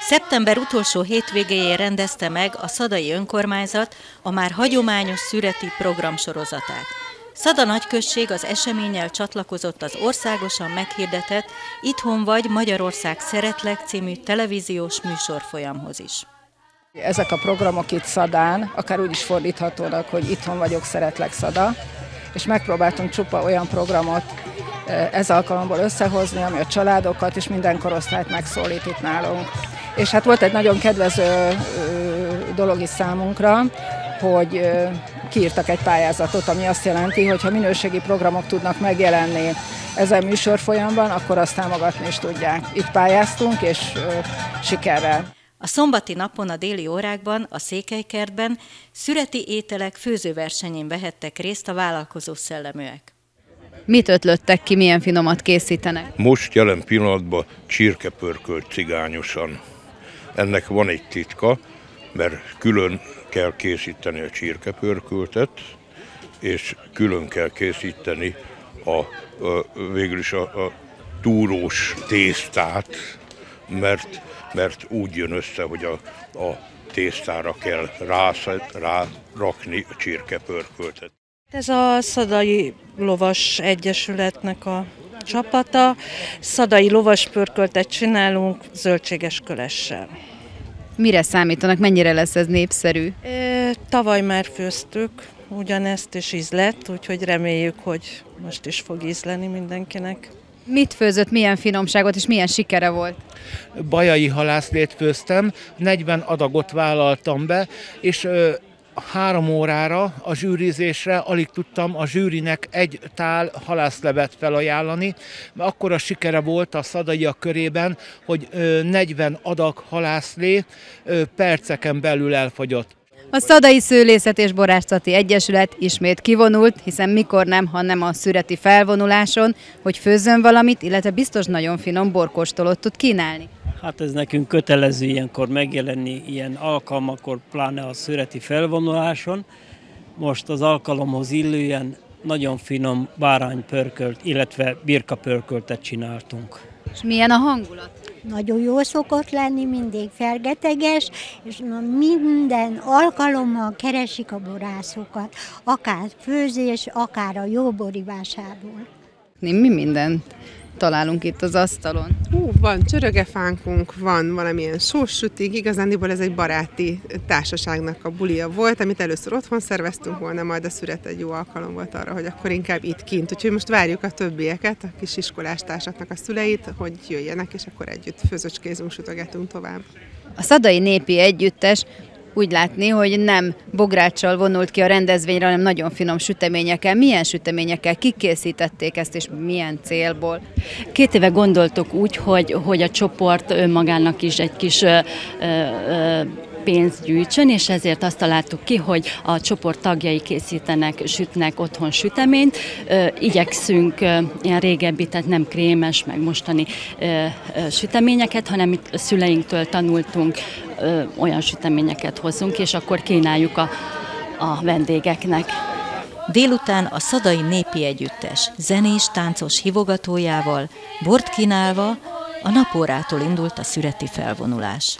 Szeptember utolsó hétvégéjén rendezte meg a szadai önkormányzat a már hagyományos szüreti programsorozatát. Szada nagyközség az eseménnyel csatlakozott az országosan meghirdetett Itthon vagy Magyarország szeretlek című televíziós műsorfolyamhoz is. Ezek a programok itt Szadán, akár úgy is fordíthatónak, hogy itthon vagyok, szeretlek Szada, és megpróbáltunk csupa olyan programot ez alkalomból összehozni, ami a családokat és minden korosztályt megszólít itt nálunk. És hát volt egy nagyon kedvező dolog is számunkra, hogy kiírtak egy pályázatot, ami azt jelenti, hogy ha minőségi programok tudnak megjelenni ezen műsorfolyamban, akkor azt támogatni is tudják. Itt pályáztunk, és sikerrel. A szombati napon a déli órákban, a Székelykertben szüreti ételek főzőversenyén vehettek részt a vállalkozó szelleműek. Mit ötlöttek ki, milyen finomat készítenek? Most jelen pillanatban csirkepörkölt cigányosan. Ennek van egy titka, mert külön kell készíteni a csirkepörköltet, és külön kell készíteni végül is a túrós tésztát, mert úgy jön össze, hogy a tésztára kell rárakni a csirkepörköltet. Ez a Szadai Lovas Egyesületnek a csapata. Szadai lovaspörköltet csinálunk zöldséges kölessel. Mire számítanak, mennyire lesz ez népszerű? Tavaly már főztük ugyanezt, és ízlett, úgyhogy reméljük, hogy most is fog ízleni mindenkinek. Mit főzött, milyen finomságot és milyen sikere volt? Bajai halászlét főztem, 40 adagot vállaltam be, és 3 órára a zsűrizésre alig tudtam a zsűrinek egy tál halászlevet felajánlani, mert akkora sikere volt a szadaiak körében, hogy 40 adag halászlé perceken belül elfogyott. A Szadai Szőlészet és Borászati Egyesület ismét kivonult, hiszen mikor nem, ha nem a szüreti felvonuláson, hogy főzzön valamit, illetve biztos nagyon finom borkóstolót tud kínálni. Hát ez nekünk kötelező ilyenkor megjelenni ilyen alkalmakor, pláne a szüreti felvonuláson. Most az alkalomhoz illően nagyon finom báránypörkölt, illetve birkapörköltet csináltunk. És milyen a hangulat? Nagyon jó szokott lenni, mindig fergeteges, és minden alkalommal keresik a borászokat, akár főzés, akár a jó borivásából. Mi mindent találunk itt az asztalon? Van csörögefánkunk, van valamilyen sóssütig, igazándiból ez egy baráti társaságnak a bulia volt, amit először otthon szerveztünk volna, majd a szüret egy jó alkalom volt arra, hogy akkor inkább itt kint. Úgyhogy most várjuk a többieket, a kis iskolástársaknak a szüleit, hogy jöjjenek, és akkor együtt főzöcskézünk, sütögetünk tovább. A Szadai Népi Együttes úgy látni, hogy nem bográccsal vonult ki a rendezvényre, hanem nagyon finom süteményekkel. Milyen süteményekkel? Kik készítették ezt, és milyen célból? 2 éve gondoltuk úgy, hogy a csoport önmagának is egy kis pénzt gyűjtsön, és ezért azt találtuk ki, hogy a csoport tagjai készítenek, sütnek otthon süteményt. Igyekszünk ilyen régebbi, tehát nem krémes, meg mostani süteményeket, hanem itt a szüleinktől tanultunk, olyan süteményeket hozzunk, és akkor kínáljuk a vendégeknek. Délután a Szadai Népi Együttes zenés-táncos hívogatójával, bort kínálva a napórától indult a szüreti felvonulás.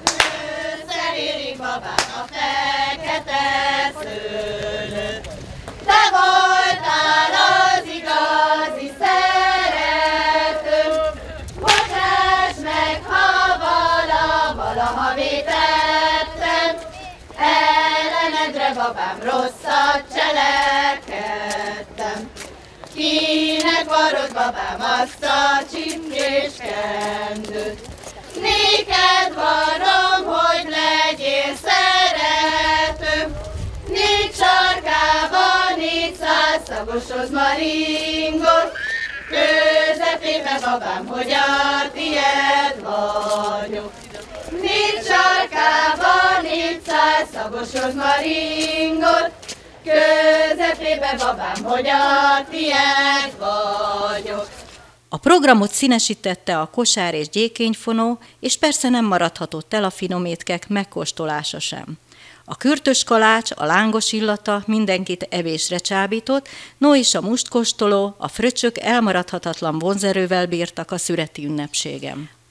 Babám a fekete szőlő, te voltál az igazi szeretőm, bocsáss meg, ha valaha vétettem, ellenedre babám rosszat cselekedtem. Kinek varrod babám azt a csipkés kendőt, néked varrom, hogy legyél szeretőm, 4 sarkában 400 szagos rozmaringot, közepébe babám, hogy a tied vagyok. 4 sarkában 400 szagos rozmaringot, közepébe babám, hogy a tied vagyok. A programot színesítette a kosár és gyékényfonó, és persze nem maradhatott el a finom étkek megkóstolása sem. A kürtös kalács, a lángos illata mindenkit evésre csábított, no és a mustkóstoló, a fröccsök elmaradhatatlan vonzerővel bírtak a szüreti ünnepségem.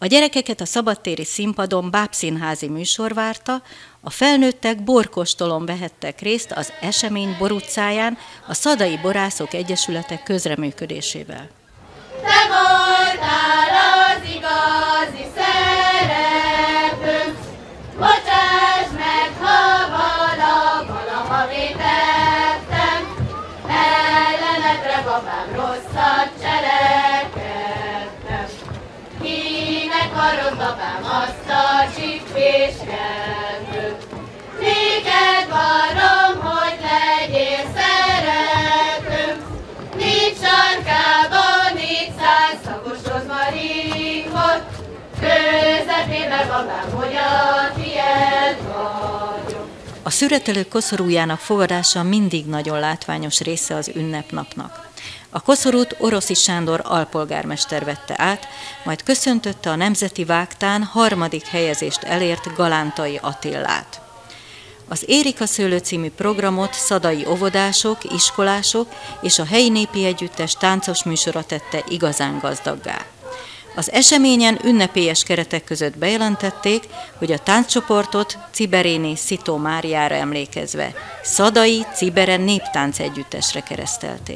A gyerekeket a szabadtéri színpadon bábszínházi műsor várta, a felnőttek borkóstolón vehettek részt az esemény borutcáján a Szadai Borászok Egyesülete közreműködésével. Te voltál az igazi szereplőnk, bocsáss meg, ha valaha vétettem, ellenedre babám rosszat cselekedtem. Kinek varod babám azt a csipés kendőt, néked varom, hogy legyél szeretőm, négy sarkában 400 szagos rozmaringot, közepébe babám, hogy a tiéd vagyok. A szüretelők koszorújának fogadása mindig nagyon látványos része az ünnepnapnak. A koszorút Oroszi Sándor alpolgármester vette át, majd köszöntötte a Nemzeti Vágtán 3. helyezést elért Galántai Attillát. Az Érika Szőlő című programot szadai óvodások, iskolások és a helyi népi együttes táncos műsora tette igazán gazdaggá. Az eseményen ünnepélyes keretek között bejelentették, hogy a tánccsoportot Ciberéné Szitó Máriára emlékezve Szadai Cibere néptánc együttesre keresztelték.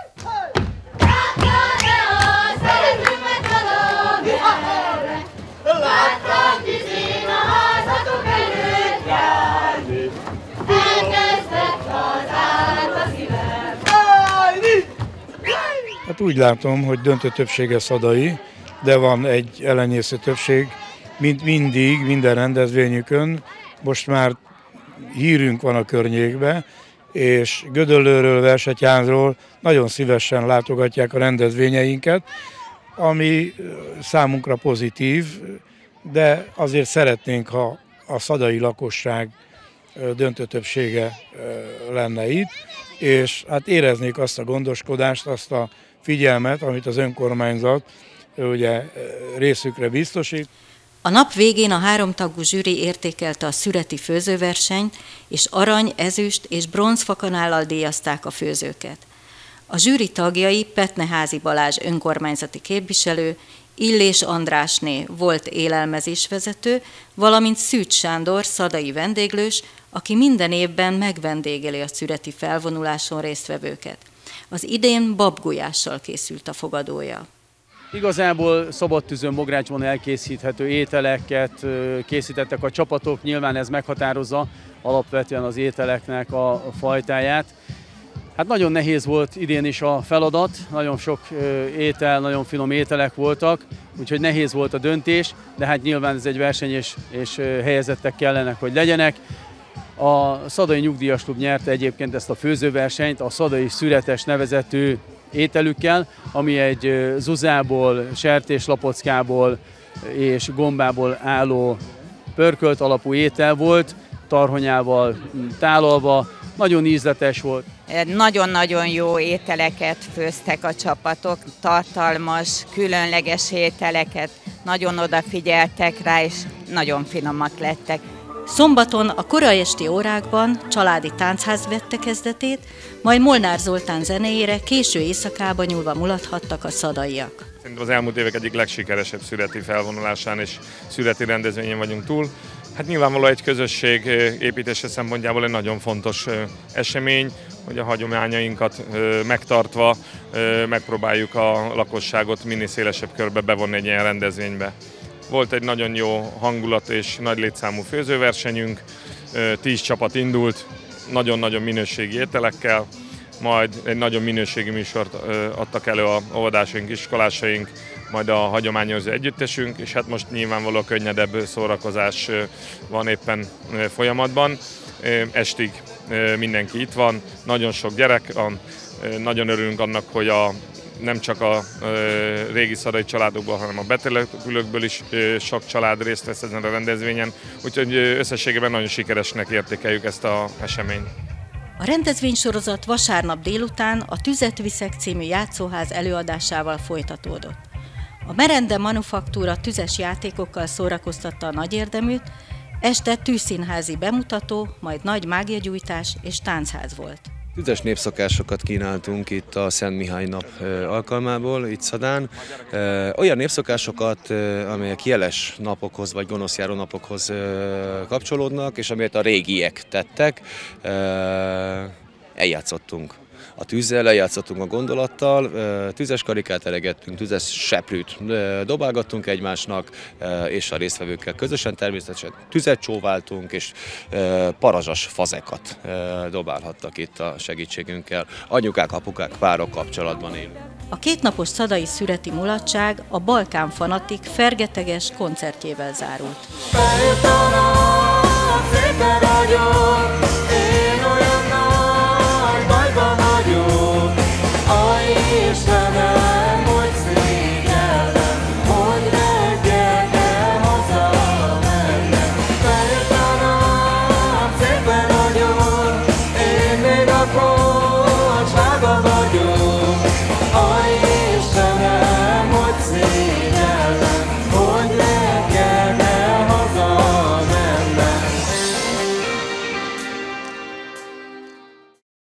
Hát úgy látom, hogy döntő többsége szadai, de van egy elenyésző többség, mint mindig, minden rendezvényükön. Most már hírünk van a környékbe, és Gödöllőről, Versetyánról nagyon szívesen látogatják a rendezvényeinket, ami számunkra pozitív, de azért szeretnénk, ha a szadai lakosság döntő többsége lenne itt, és hát éreznék azt a gondoskodást, azt a figyelmet, amit az önkormányzat ugye részükre biztosít. A nap végén a 3 tagú zsűri értékelte a szüreti főzőversenyt, és arany, ezüst és bronzfakanállal díjazták a főzőket. A zsűri tagjai Petneházi Balázs önkormányzati képviselő, Illés Andrásné volt élelmezésvezető, valamint Szűcs Sándor szadai vendéglős, aki minden évben megvendégeli a szüreti felvonuláson résztvevőket. Az idén babgulyással készült a fogadója. Igazából szabadtűzön Mográcsban elkészíthető ételeket készítettek a csapatok, nyilván ez meghatározza alapvetően az ételeknek a fajtáját. Hát nagyon nehéz volt idén is a feladat, nagyon sok étel, nagyon finom ételek voltak, úgyhogy nehéz volt a döntés, de hát nyilván ez egy verseny és helyezettek kellenek, hogy legyenek. A Szadai Nyugdíjas Klub nyerte egyébként ezt a főzőversenyt a szadai szüretes nevezetű ételükkel, ami egy zuzából, sertéslapockából és gombából álló pörkölt alapú étel volt, tarhonyával tálalva, nagyon ízletes volt. Nagyon-nagyon jó ételeket főztek a csapatok, tartalmas, különleges ételeket, nagyon odafigyeltek rá, és nagyon finomak lettek. Szombaton a korai esti órákban családi táncház vette kezdetét, majd Molnár Zoltán zenéjére késő éjszakába nyúlva mulathattak a szadaiak. Szerintem az elmúlt évek egyik legsikeresebb szüreti felvonulásán és szüreti rendezvényen vagyunk túl. Hát nyilvánvalóan egy közösség építése szempontjából egy nagyon fontos esemény, hogy a hagyományainkat megtartva megpróbáljuk a lakosságot minél szélesebb körbe bevonni egy ilyen rendezvénybe. Volt egy nagyon jó hangulat és nagy létszámú főzőversenyünk, 10 csapat indult, nagyon-nagyon minőségi ételekkel, majd egy nagyon minőségi műsort adtak elő a óvodásaink, iskolásaink, majd a hagyományőrző együttesünk, és hát most nyilvánvalóan könnyedebb szórakozás van éppen folyamatban. Estig mindenki itt van, nagyon sok gyerek van, nagyon örülünk annak, hogy nem csak a régi szadai családokból, hanem a betelepülőkből is sok család részt vesz ezen a rendezvényen, úgyhogy összességében nagyon sikeresnek értékeljük ezt az eseményt. A rendezvénysorozat vasárnap délután a Tüzet viszek című játszóház előadásával folytatódott. A Merende Manufaktúra tüzes játékokkal szórakoztatta a nagyérdeműt, este tűzszínházi bemutató, majd nagy mágiagyújtás és táncház volt. Tüzes népszokásokat kínáltunk itt a Szent Mihály nap alkalmából, itt Szadán. Olyan népszokásokat, amelyek jeles napokhoz vagy gonoszjáró napokhoz kapcsolódnak, és amelyet a régiek tettek, eljátszottunk. A tűzzel, eljátszottunk a gondolattal, tüzes karikát eregettünk, tüzes seprűt dobálgattunk egymásnak, és a résztvevőkkel közösen természetesen tüzet csóváltunk, és parazsas fazekat dobálhattak itt a segítségünkkel. Anyukák, apukák, párok kapcsolatban élünk. A kétnapos szadai szüreti mulatság a Balkán Fanatik fergeteges koncertjével zárult.